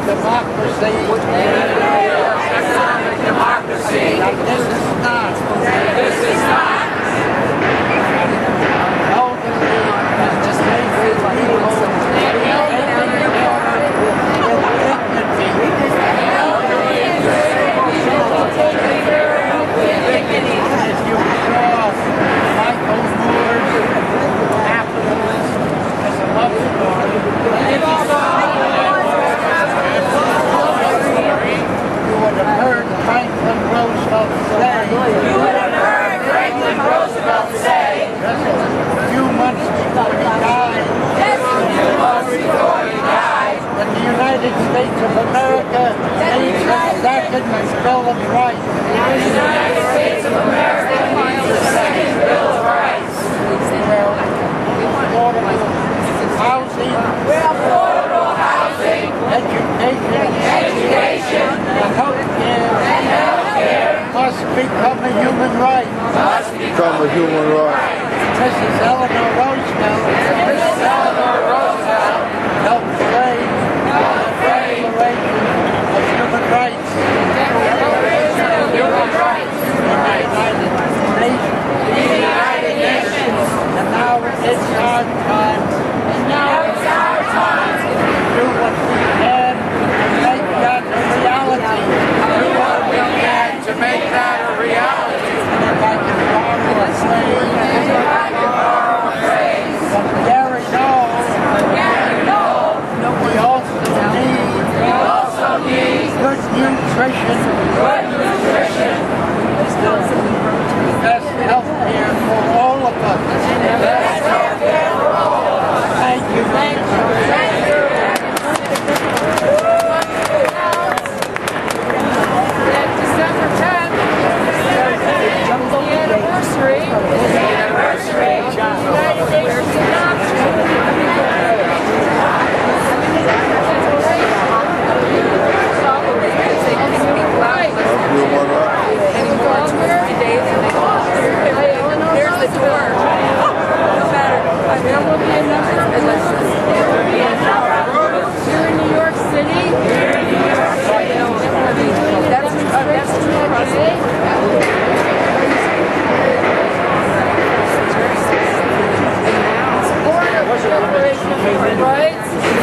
democracy. Economic democracy. Now this is not. This is not. States of America needs the second Bill of Rights. The United States of America needs the second Bill of Rights. Housing, affordable housing, education, and healthcare must become a human right. Must become a human right. Mrs. Eleanor Roosevelt helped frame of human rights. The United Nations. And now it's our time. To do what we can to make that a reality. To make that a reality. And if I can borrow a phrase from Gary Null, we also need good nutrition. Best health care for all of us. Thank you. December 10th, the anniversary of the United Nations adoption. Here's the door. No matter. There will be a number. Here in New York City. That's Celebration of Human Rights.